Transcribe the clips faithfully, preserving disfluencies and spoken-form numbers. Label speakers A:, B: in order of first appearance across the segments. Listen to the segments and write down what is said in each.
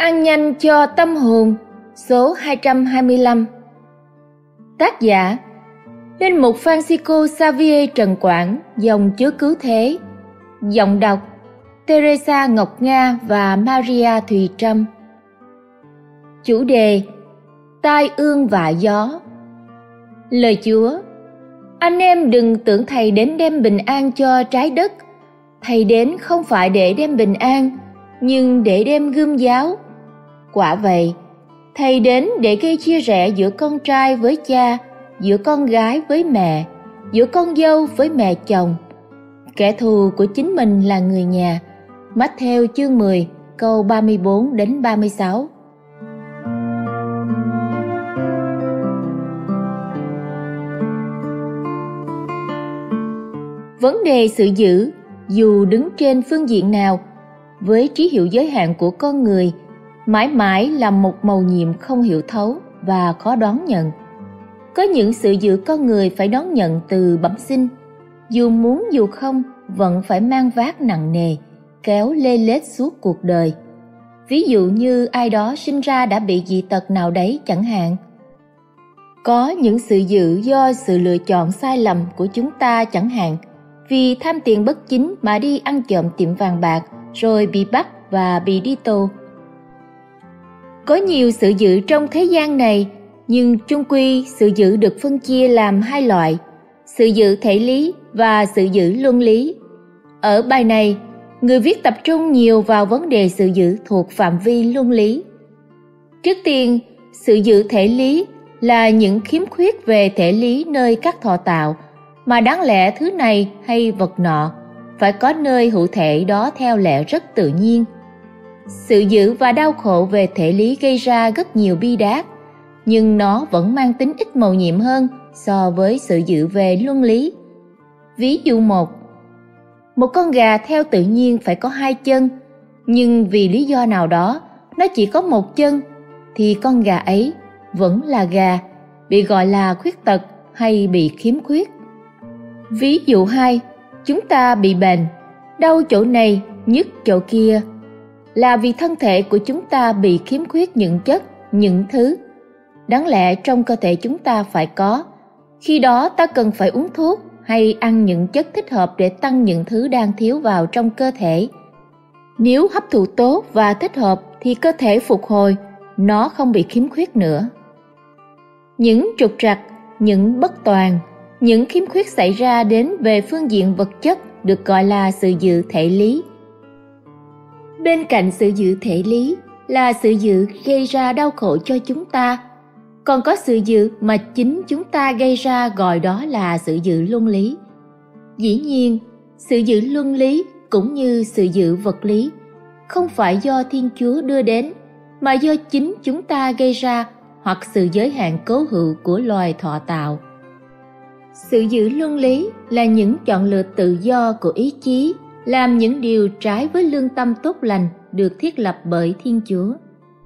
A: Ăn nhanh cho tâm hồn, số hai trăm hai mươi lăm. Tác giả: Linh mục Francisco Xavier Trần Quảng, dòng Chúa Cứu Thế. Giọng đọc: Teresa Ngọc Nga và Maria Thùy Trâm. Chủ đề: Tai ương vạ gió. Lời Chúa: Anh em đừng tưởng Thầy đến đem bình an cho trái đất. Thầy đến không phải để đem bình an, nhưng để đem gươm giáo. Quả vậy, Thầy đến để gây chia rẽ giữa con trai với cha, giữa con gái với mẹ, giữa con dâu với mẹ chồng. Kẻ thù của chính mình là người nhà. Mát-thêu chương mười, câu ba mươi bốn đến ba mươi sáu. Vấn đề sự dữ, dù đứng trên phương diện nào, với trí hiểu giới hạn của con người, mãi mãi là một mầu nhiệm không hiểu thấu và khó đón nhận. Có những sự dữ con người phải đón nhận từ bẩm sinh, dù muốn dù không vẫn phải mang vác nặng nề, kéo lê lết suốt cuộc đời. Ví dụ như ai đó sinh ra đã bị dị tật nào đấy chẳng hạn. Có những sự dữ do sự lựa chọn sai lầm của chúng ta chẳng hạn, vì tham tiền bất chính mà đi ăn trộm tiệm vàng bạc rồi bị bắt và bị đi tù. Có nhiều sự dữ trong thế gian này, nhưng chung quy sự dữ được phân chia làm hai loại: sự dữ thể lý và sự dữ luân lý. Ở bài này, người viết tập trung nhiều vào vấn đề sự dữ thuộc phạm vi luân lý. Trước tiên, sự dữ thể lý là những khiếm khuyết về thể lý nơi các thọ tạo, mà đáng lẽ thứ này hay vật nọ phải có nơi hữu thể đó theo lẽ rất tự nhiên. Sự dữ và đau khổ về thể lý gây ra rất nhiều bi đát, nhưng nó vẫn mang tính ít mầu nhiệm hơn so với sự dữ về luân lý. Ví dụ một, một con gà theo tự nhiên phải có hai chân, nhưng vì lý do nào đó nó chỉ có một chân, thì con gà ấy vẫn là gà, bị gọi là khuyết tật hay bị khiếm khuyết. Ví dụ hai, chúng ta bị bệnh, đau chỗ này, nhức chỗ kia, là vì thân thể của chúng ta bị khiếm khuyết những chất, những thứ. Đáng lẽ trong cơ thể chúng ta phải có. Khi đó ta cần phải uống thuốc hay ăn những chất thích hợp để tăng những thứ đang thiếu vào trong cơ thể. Nếu hấp thụ tốt và thích hợp thì cơ thể phục hồi, nó không bị khiếm khuyết nữa. Những trục trặc, những bất toàn, những khiếm khuyết xảy ra đến về phương diện vật chất được gọi là sự dữ thể lý. Bên cạnh sự dữ thể lý là sự dữ gây ra đau khổ cho chúng ta, còn có sự dữ mà chính chúng ta gây ra, gọi đó là sự dữ luân lý. Dĩ nhiên, sự dữ luân lý cũng như sự dữ vật lý không phải do Thiên Chúa đưa đến, mà do chính chúng ta gây ra, hoặc sự giới hạn cố hữu của loài thọ tạo. Sự dữ luân lý là những chọn lựa tự do của ý chí, làm những điều trái với lương tâm tốt lành được thiết lập bởi Thiên Chúa.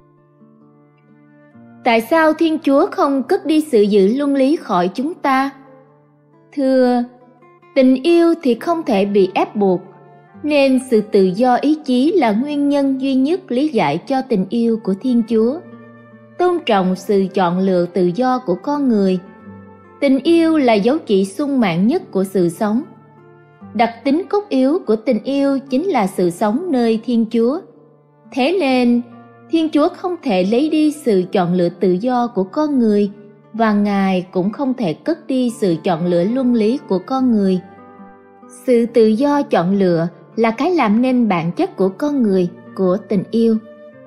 A: Tại sao Thiên Chúa không cất đi sự dữ luân lý khỏi chúng ta? Thưa, tình yêu thì không thể bị ép buộc, nên sự tự do ý chí là nguyên nhân duy nhất lý giải cho tình yêu của Thiên Chúa. Tôn trọng sự chọn lựa tự do của con người. Tình yêu là dấu chỉ sung mãn nhất của sự sống. Đặc tính cốt yếu của tình yêu chính là sự sống nơi Thiên Chúa. Thế nên, Thiên Chúa không thể lấy đi sự chọn lựa tự do của con người, và Ngài cũng không thể cất đi sự chọn lựa luân lý của con người. Sự tự do chọn lựa là cái làm nên bản chất của con người, của tình yêu.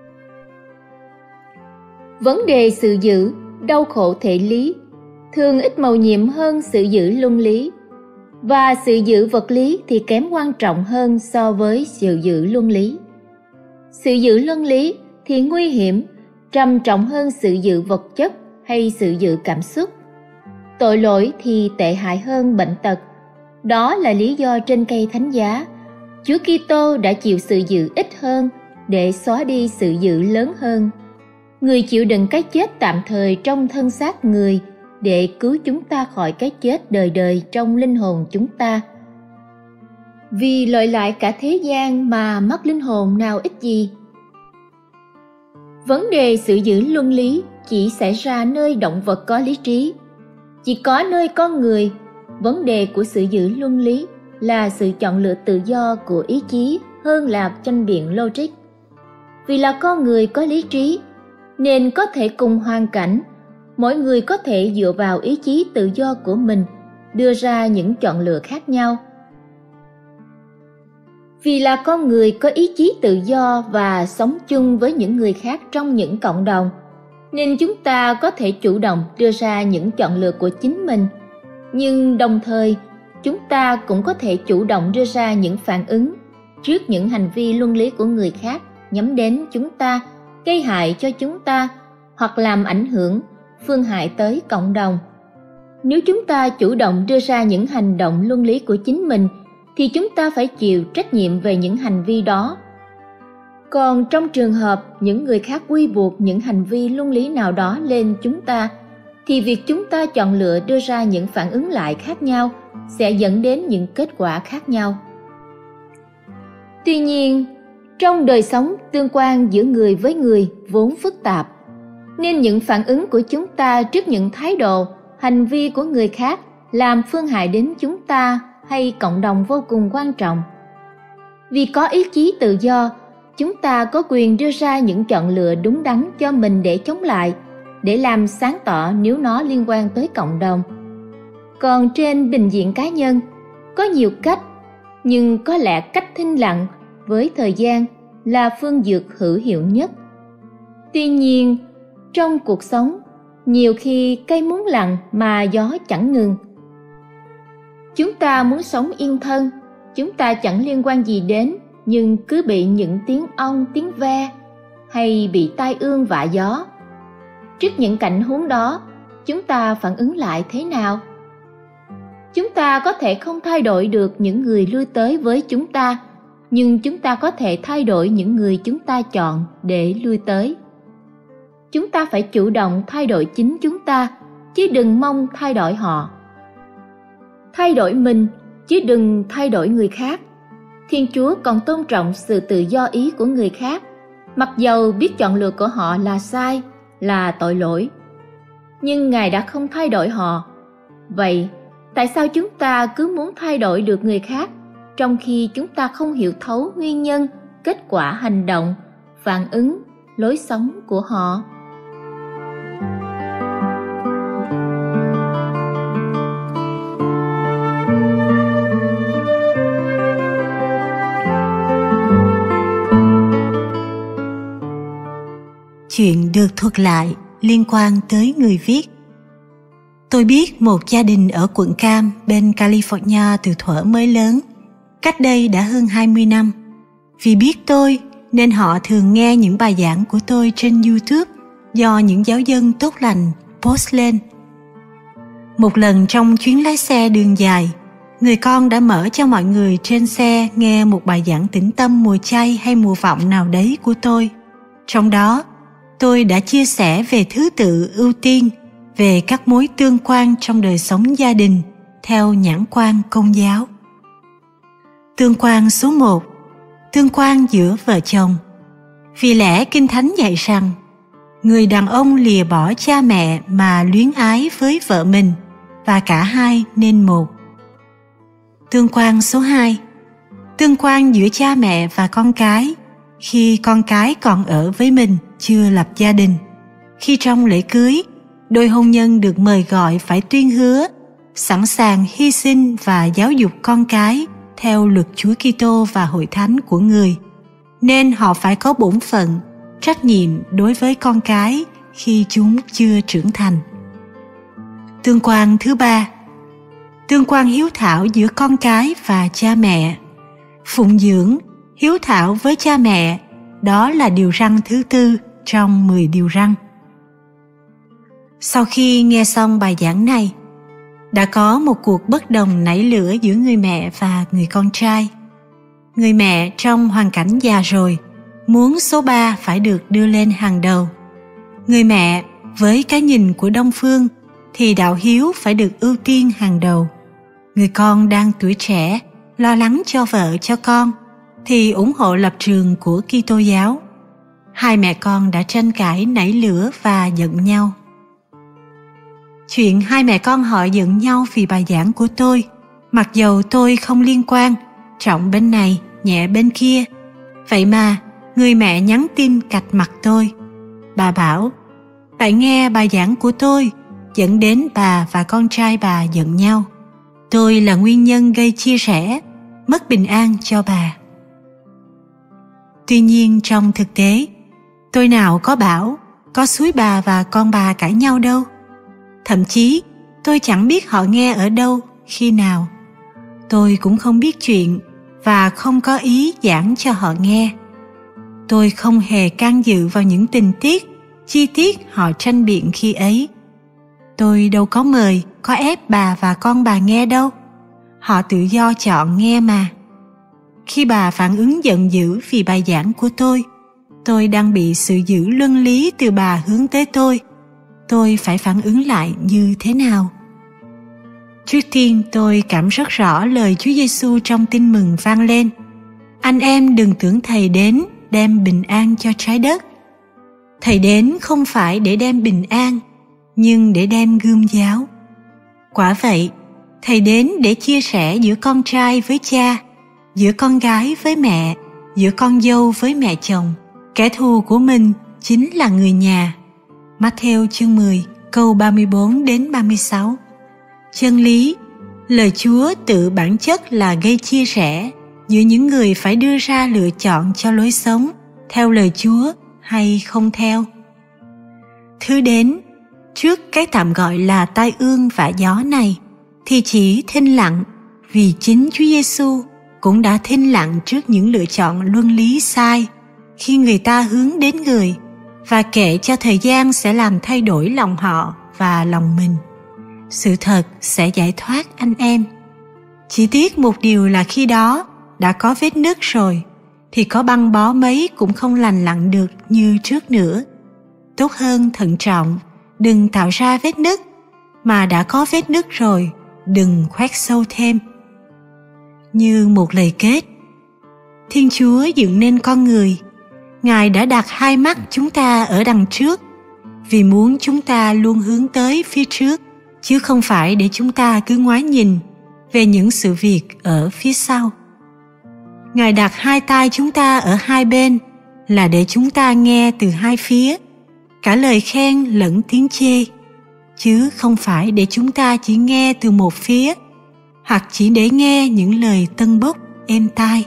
A: Vấn đề sự dữ, đau khổ thể lý thường ít mầu nhiệm hơn sự dữ luân lý, và sự dữ vật lý thì kém quan trọng hơn so với sự dữ luân lý. Sự dữ luân lý thì nguy hiểm, trầm trọng hơn sự dữ vật chất hay sự dữ cảm xúc. Tội lỗi thì tệ hại hơn bệnh tật. Đó là lý do trên cây thánh giá, Chúa Kitô đã chịu sự dữ ít hơn để xóa đi sự dữ lớn hơn. Người chịu đựng cái chết tạm thời trong thân xác người để cứu chúng ta khỏi cái chết đời đời trong linh hồn chúng ta. Vì lợi lại cả thế gian mà mất linh hồn nào ích gì. Vấn đề giữ giữ luân lý chỉ xảy ra nơi động vật có lý trí. Chỉ có nơi con người, vấn đề của sự giữ luân lý là sự chọn lựa tự do của ý chí hơn là tranh biện logic. Vì là con người có lý trí, nên có thể cùng hoàn cảnh, mỗi người có thể dựa vào ý chí tự do của mình đưa ra những chọn lựa khác nhau. Vì là con người có ý chí tự do và sống chung với những người khác trong những cộng đồng, nên chúng ta có thể chủ động đưa ra những chọn lựa của chính mình, nhưng đồng thời chúng ta cũng có thể chủ động đưa ra những phản ứng trước những hành vi luân lý của người khác nhắm đến chúng ta, gây hại cho chúng ta hoặc làm ảnh hưởng, phương hại tới cộng đồng. Nếu chúng ta chủ động đưa ra những hành động luân lý của chính mình thì chúng ta phải chịu trách nhiệm về những hành vi đó. Còn trong trường hợp những người khác quy buộc những hành vi luân lý nào đó lên chúng ta, thì việc chúng ta chọn lựa đưa ra những phản ứng lại khác nhau sẽ dẫn đến những kết quả khác nhau. Tuy nhiên, trong đời sống tương quan giữa người với người vốn phức tạp, nên những phản ứng của chúng ta trước những thái độ, hành vi của người khác làm phương hại đến chúng ta hay cộng đồng vô cùng quan trọng. Vì có ý chí tự do, chúng ta có quyền đưa ra những chọn lựa đúng đắn cho mình để chống lại, để làm sáng tỏ nếu nó liên quan tới cộng đồng. Còn trên bình diện cá nhân, có nhiều cách, nhưng có lẽ cách thinh lặng với thời gian là phương dược hữu hiệu nhất. Tuy nhiên, trong cuộc sống, nhiều khi cây muốn lặng mà gió chẳng ngừng. Chúng ta muốn sống yên thân, chúng ta chẳng liên quan gì đến, nhưng cứ bị những tiếng ong, tiếng ve, hay bị tai ương vạ gió. Trước những cảnh huống đó, chúng ta phản ứng lại thế nào? Chúng ta có thể không thay đổi được những người lui tới với chúng ta, nhưng chúng ta có thể thay đổi những người chúng ta chọn để lui tới. Chúng ta phải chủ động thay đổi chính chúng ta, chứ đừng mong thay đổi họ. Thay đổi mình, chứ đừng thay đổi người khác. Thiên Chúa còn tôn trọng sự tự do ý của người khác, mặc dầu biết chọn lựa của họ là sai, là tội lỗi. Nhưng Ngài đã không thay đổi họ. Vậy, tại sao chúng ta cứ muốn thay đổi được người khác, trong khi chúng ta không hiểu thấu nguyên nhân, kết quả hành động, phản ứng, lối sống của họ?
B: Chuyện được thuật lại liên quan tới người viết. Tôi biết một gia đình ở quận Cam bên California từ thuở mới lớn, cách đây đã hơn hai mươi năm. Vì biết tôi nên họ thường nghe những bài giảng của tôi trên YouTube do những giáo dân tốt lành post lên. Một lần trong chuyến lái xe đường dài, người con đã mở cho mọi người trên xe nghe một bài giảng tĩnh tâm mùa chay hay mùa vọng nào đấy của tôi. Trong đó, tôi đã chia sẻ về thứ tự ưu tiên, về các mối tương quan trong đời sống gia đình theo nhãn quan Công giáo. Tương quan số một, tương quan giữa vợ chồng. Vì lẽ Kinh Thánh dạy rằng, người đàn ông lìa bỏ cha mẹ mà luyến ái với vợ mình, và cả hai nên một. Tương quan số hai, tương quan giữa cha mẹ và con cái, khi con cái còn ở với mình, chưa lập gia đình. Khi trong lễ cưới, đôi hôn nhân được mời gọi phải tuyên hứa, sẵn sàng hy sinh và giáo dục con cái theo luật Chúa Kitô và hội thánh của người, nên họ phải có bổn phận, trách nhiệm đối với con cái khi chúng chưa trưởng thành. Tương quan thứ ba, tương quan hiếu thảo giữa con cái và cha mẹ. Phụng dưỡng, hiếu thảo với cha mẹ, đó là điều răn thứ tư trong mười điều răn. Sau khi nghe xong bài giảng này, đã có một cuộc bất đồng nảy lửa giữa người mẹ và người con trai. Người mẹ trong hoàn cảnh già rồi, muốn số ba phải được đưa lên hàng đầu. Người mẹ với cái nhìn của Đông phương thì đạo hiếu phải được ưu tiên hàng đầu. Người con đang tuổi trẻ, lo lắng cho vợ cho con thì ủng hộ lập trường của Kitô giáo. Hai mẹ con đã tranh cãi nảy lửa và giận nhau. Chuyện hai mẹ con họ giận nhau vì bài giảng của tôi, mặc dầu tôi không liên quan, trọng bên này, nhẹ bên kia. Vậy mà, người mẹ nhắn tin cạch mặt tôi. Bà bảo, bạn nghe bài giảng của tôi, dẫn đến bà và con trai bà giận nhau. Tôi là nguyên nhân gây chia rẽ, mất bình an cho bà. Tuy nhiên trong thực tế, tôi nào có bảo, có xúi bà và con bà cãi nhau đâu. Thậm chí, tôi chẳng biết họ nghe ở đâu, khi nào. Tôi cũng không biết chuyện và không có ý giảng cho họ nghe. Tôi không hề can dự vào những tình tiết, chi tiết họ tranh biện khi ấy. Tôi đâu có mời, có ép bà và con bà nghe đâu. Họ tự do chọn nghe mà. Khi bà phản ứng giận dữ vì bài giảng của tôi, tôi đang bị sự giữ luân lý từ bà hướng tới tôi. Tôi phải phản ứng lại như thế nào? Trước tiên tôi cảm rất rõ lời Chúa Giêsu trong Tin Mừng vang lên. Anh em đừng tưởng Thầy đến đem bình an cho trái đất. Thầy đến không phải để đem bình an, nhưng để đem gươm giáo. Quả vậy, Thầy đến để chia sẻ giữa con trai với cha, giữa con gái với mẹ, giữa con dâu với mẹ chồng. Kẻ thù của mình chính là người nhà. Matthew chương mười, câu ba mươi bốn đến ba mươi sáu. Chân lý, lời Chúa tự bản chất là gây chia rẽ giữa những người phải đưa ra lựa chọn cho lối sống theo lời Chúa hay không theo. Thứ đến, trước cái tạm gọi là tai ương vạ gió này, thì chỉ thinh lặng, vì chính Chúa Giêsu cũng đã thinh lặng trước những lựa chọn luân lý sai khi người ta hướng đến người, và kệ cho thời gian sẽ làm thay đổi lòng họ và lòng mình. Sự thật sẽ giải thoát anh em. Chỉ tiếc một điều là khi đó đã có vết nứt rồi, thì có băng bó mấy cũng không lành lặn được như trước nữa. Tốt hơn thận trọng, đừng tạo ra vết nứt, mà đã có vết nứt rồi, đừng khoét sâu thêm. Như một lời kết, Thiên Chúa dựng nên con người. Ngài đã đặt hai mắt chúng ta ở đằng trước, vì muốn chúng ta luôn hướng tới phía trước, chứ không phải để chúng ta cứ ngoái nhìn về những sự việc ở phía sau. Ngài đặt hai tai chúng ta ở hai bên là để chúng ta nghe từ hai phía, cả lời khen lẫn tiếng chê, chứ không phải để chúng ta chỉ nghe từ một phía, hoặc chỉ để nghe những lời tân bốc êm tai.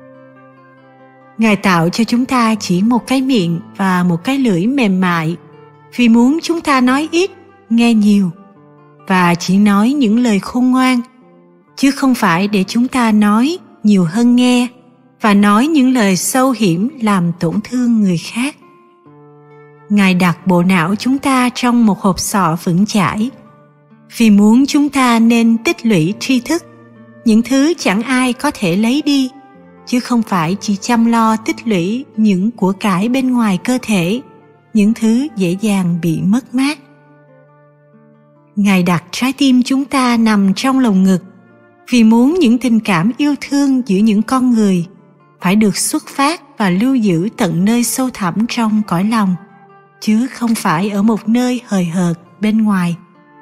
B: Ngài tạo cho chúng ta chỉ một cái miệng và một cái lưỡi mềm mại, vì muốn chúng ta nói ít, nghe nhiều, và chỉ nói những lời khôn ngoan, chứ không phải để chúng ta nói nhiều hơn nghe, và nói những lời sâu hiểm làm tổn thương người khác. Ngài đặt bộ não chúng ta trong một hộp sọ vững chãi, vì muốn chúng ta nên tích lũy tri thức, những thứ chẳng ai có thể lấy đi, chứ không phải chỉ chăm lo tích lũy những của cải bên ngoài cơ thể, những thứ dễ dàng bị mất mát. Ngài đặt trái tim chúng ta nằm trong lồng ngực, vì muốn những tình cảm yêu thương giữa những con người phải được xuất phát và lưu giữ tận nơi sâu thẳm trong cõi lòng, chứ không phải ở một nơi hời hợt bên ngoài.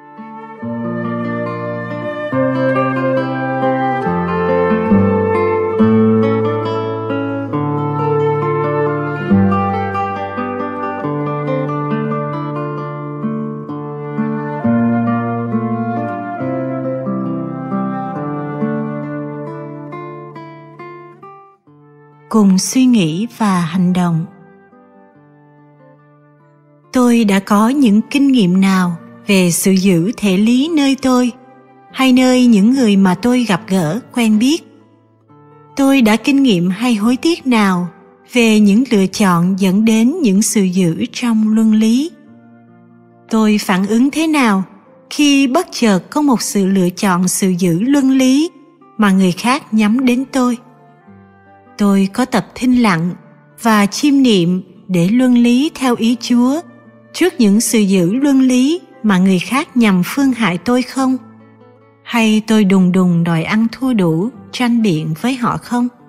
B: Cùng suy nghĩ và hành động. Tôi đã có những kinh nghiệm nào về sự giữ thể lý nơi tôi, hay nơi những người mà tôi gặp gỡ quen biết? Tôi đã kinh nghiệm hay hối tiếc nào về những lựa chọn dẫn đến những sự giữ trong luân lý? Tôi phản ứng thế nào khi bất chợt có một sự lựa chọn sự giữ luân lý mà người khác nhắm đến tôi? Tôi có tập thinh lặng và chiêm niệm để luân lý theo ý Chúa trước những sự giữ luân lý mà người khác nhằm phương hại tôi không? Hay tôi đùng đùng đòi ăn thua đủ, tranh biện với họ không?